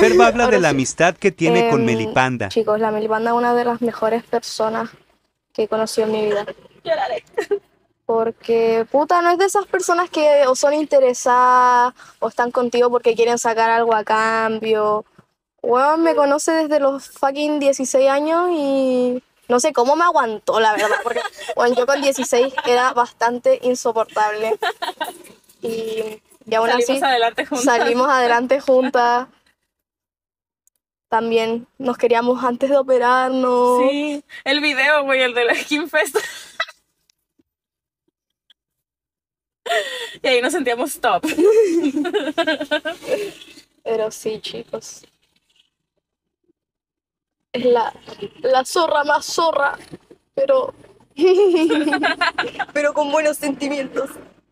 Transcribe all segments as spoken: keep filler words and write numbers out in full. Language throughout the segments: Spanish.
Ferb habla Ahora de la sí. amistad que tiene con Em, Melipanda. chicos, la Melipanda es una de las mejores personas que he conocido en mi vida. Lloraré. Porque, puta, no es de esas personas que o son interesadas o están contigo porque quieren sacar algo a cambio. Weón, me conoce desde los fucking dieciséis años y no sé cómo me aguantó, la verdad. Porque, bueno, yo con dieciséis era bastante insoportable. Y, y aún Salimos así adelante juntas. salimos adelante juntas. También nos queríamos antes de operarnos. Sí, el video, güey, el de la Skin Fest. Y ahí nos sentíamos top. Pero sí, chicos. Es la, la zorra más zorra, pero. pero con buenos sentimientos.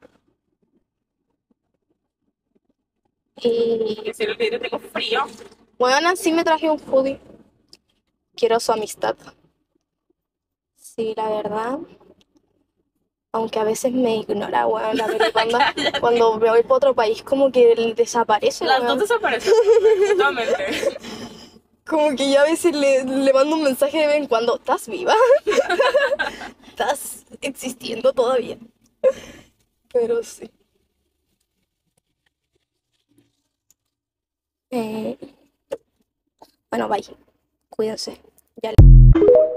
Y. Y si el video tengo frío. Bueno, sí me traje un hoodie. Quiero su amistad. Sí, la verdad. Aunque a veces me ignora, weón, la Melipanda. Cuando me voy para otro país, como que él desaparece, Las weón. dos desaparecen. Totalmente. Como que yo a veces le, le mando un mensaje de vez en cuando. ¿Estás viva? ¿Estás existiendo todavía? Pero sí. Eh, bueno, bye. Cuídense. Ya.